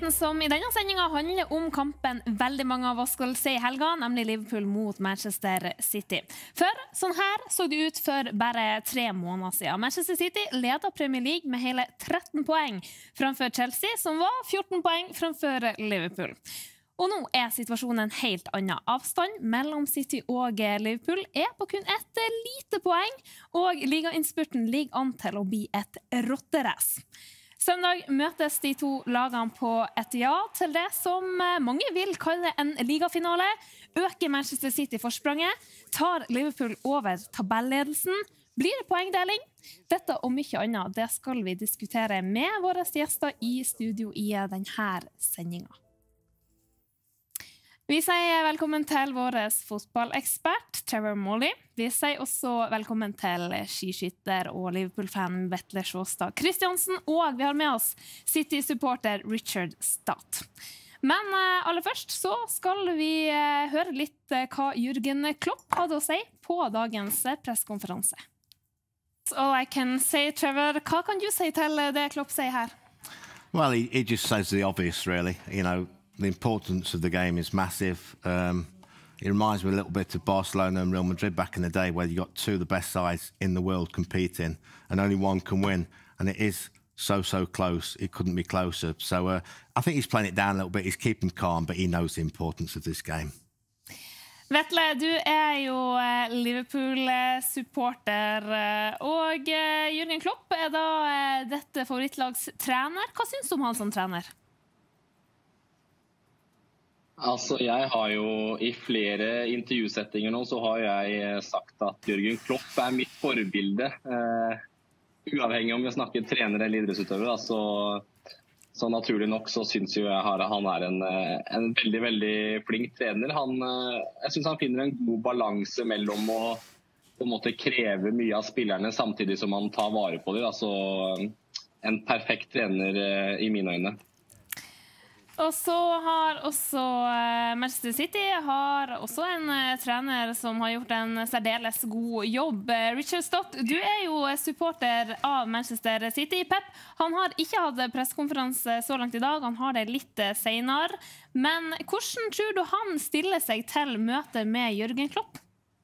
Nyheten som I denne sendingen handler om kampen veldig mange av oss skal se I helgen, nemlig Liverpool mot Manchester City. For sånn her så det ut for bare 3 måneder siden. Manchester City ledet Premier League med hele 13 poeng framfor Chelsea, som var 14 poeng framfor Liverpool. Og nå situasjonen en helt annen. Avstand mellom City og Liverpool på kun et lite poeng, og ligainnspurten ligger an til å bli et rotterace. Søndag møtes de to lagene på et ja til det som mange vil kalle en ligafinale. Øker Manchester City forspranget, tar Liverpool over tabelledelsen, blir det poengdeling? Dette og mye annet, det skal vi diskutere med våre gjester I studio I denne sendingen. Vi sier velkommen til vår fotballekspert, Trevor Morley. Vi sier også velkommen til skiskytter og Liverpool-fan Vetle Sjåstad Kristiansen, og vi har med oss City-supporter Richard Stadt. Men aller først så skal vi høre litt hva Jürgen Klopp hadde å si på dagens presskonferanse. All I can say, Trevor, hva kan du si til det Klopp sier her? Well, he just says the obvious, really. You know, the importance of the game is massive. It reminds me a little bit of Barcelona and Real Madrid back in the day, where you got 2 of the best sides in the world competing and only one can win. And it is so close. It couldn't be closer. So I think he's playing it down a little bit. He's keeping calm, but he knows the importance of this game. Vetle, du jo Liverpool-supporter, og Jürgen Klopp da dette favorittlags trener. Hva synes du om han som trener? Altså, jeg har jo I flere intervjusettinger nå, så har jeg sagt at Jürgen Klopp mitt forbilde. Uavhengig om vi snakker trener eller idrettsutøver, så naturlig nok så synes jo jeg han en veldig, veldig flink trener. Jeg synes han finner en god balanse mellom å på en måte kreve mye av spillerne samtidig som han tar vare på dem. Altså, en perfekt trener I mine øyne. Og så har også Manchester City har også en trener som har gjort en særdeles god jobb. Richard Stott, du jo supporter av Manchester City. Pep, han har ikke hatt presskonferanse så langt I dag, han har det litt senere. Men hvordan tror du han stiller seg til møtet med Jürgen Klopp?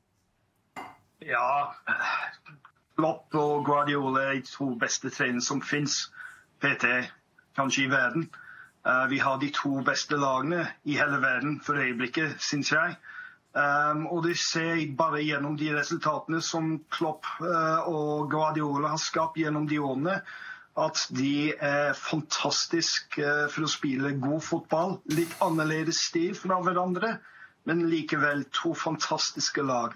Ja, Klopp og Guardiola de 2 beste trenerne som finnes. PT, kanskje I verden. Vi har de 2 beste lagene I hele verden for øyeblikket, synes jeg. Og det ser bare gjennom de resultatene som Klopp og Guardiola har skapt gjennom de årene, at de fantastisk for å spille god fotball. Litt annerledes stil fra hverandre, men likevel 2 fantastiske lag.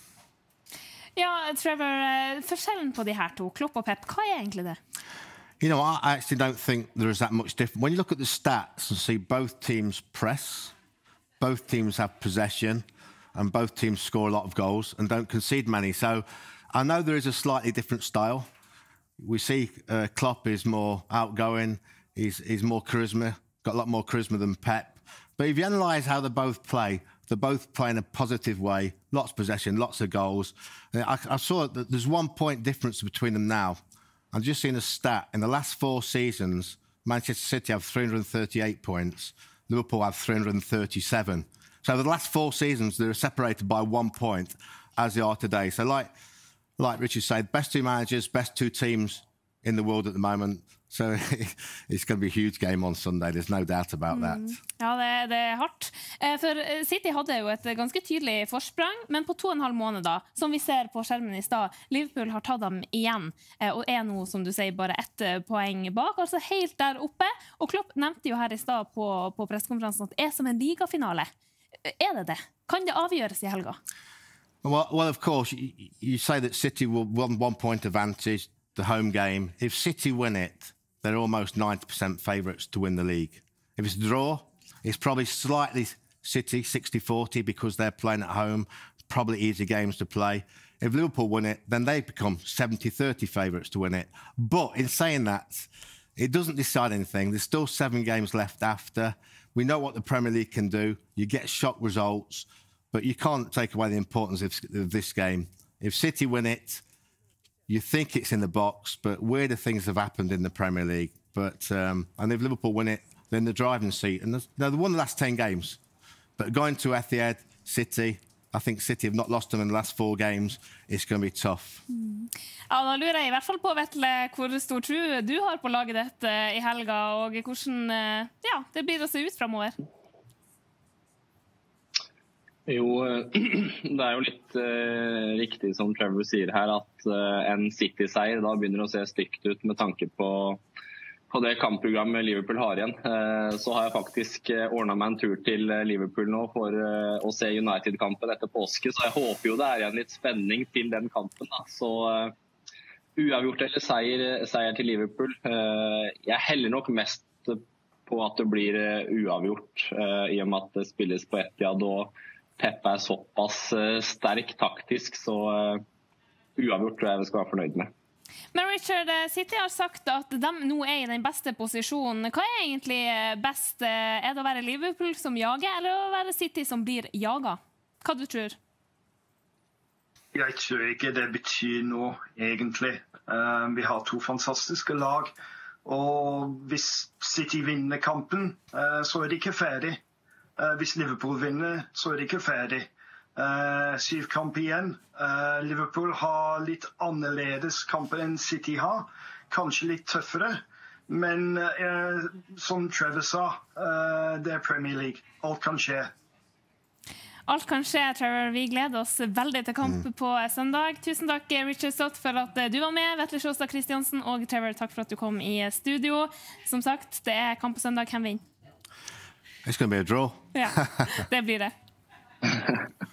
Ja, Trevor, forskjellen på de her 2, Klopp og Pep, hva egentlig det? You know, I actually don't think there is that much difference. When you look at the stats and see both teams press, both teams have possession, and both teams score a lot of goals and don't concede many. So I know there is a slightly different style. We see Klopp is more outgoing, he's more charisma, got a lot more charisma than Pep. But if you analyse how they both play, they're both playing a positive way, lots of possession, lots of goals. I saw that there's 1 point difference between them now. I've just seen a stat. In the last 4 seasons, Manchester City have 338 points. Liverpool have 337. So the last 4 seasons, they're separated by 1 point, as they are today. So like Richard said, best 2 managers, best 2 teams in the world at the moment. So it's going to be a huge game on Sunday. There's no doubt about that. Ja, det hardt. For City hadde jo et ganske tydelig forsprang, men på 2,5 måneder, som vi ser på skjermen I stad, Liverpool har tatt dem igjen, og nå, som du sier, bare 1 poeng bak, altså helt der oppe. Og Klopp nevnte jo her I stad på presskonferansen at det som en ligafinale. Det det? Kan det avgjøres I helga? Well, of course, you say that City will won 1 point advantage, the home game. If City win it, they're almost 90% favourites to win the league. If it's a draw, it's probably slightly City, 60-40, because they're playing at home, probably easy games to play. If Liverpool win it, then they become 70-30 favourites to win it. But in saying that, it doesn't decide anything. There's still 7 games left after. We know what the Premier League can do. You get shock results, but you can't take away the importance of this game. If City win it, you think it's in the box, but weirder things have happened in the Premier League. And if Liverpool win it, They're in the driving seat. And they won the last 10 games. But going to Etihad, City, I think City have not lost them in the last 4 games. It's going to be tough. Ja, da lurer jeg I hvert fall på, Vetle, hvor stor tro du har på laget ditt I helga, og hvordan det blir å se ut fremover. Jo, det jo litt riktig som Trevor sier her, at en City-seier da begynner å se stygt ut med tanke på det kampprogrammet Liverpool har igjen. Så har jeg faktisk ordnet meg en tur til Liverpool nå for å se United-kampen etter påske, så jeg håper jo det igjen litt spenning til den kampen da. Så uavgjort eller seier til Liverpool. Jeg heller nok mest på at det blir uavgjort, I og med at det spilles på Etihad, og Pep såpass sterk taktisk, så uavgjort tror jeg vi skal være fornøyd med. Men Richard, City har sagt at de nå I den beste posisjonen. Hva egentlig best? Det å være Liverpool som jager, eller å være City som blir jaget? Hva du tror? Jeg tror ikke det betyr noe, egentlig. Vi har 2 fantastiske lag, og hvis City vinner kampen, så de ikke ferdig. Hvis Liverpool vinner, så de ikke ferdig. 7 kamper igjen. Liverpool har litt annerledes kamper enn City har. Kanskje litt tøffere. Men som Trevor sa, det Premier League. Alt kan skje. Alt kan skje, Trevor. Vi gleder oss veldig til kamp på søndag. Tusen takk, Richard Stott, for at du var med. Vetle Sjåstad Kristiansen og Trevor, takk for at du kom I studio. Som sagt, det kamp på søndag. Hvem vinner? It's going to be a draw. Ja, det blir det.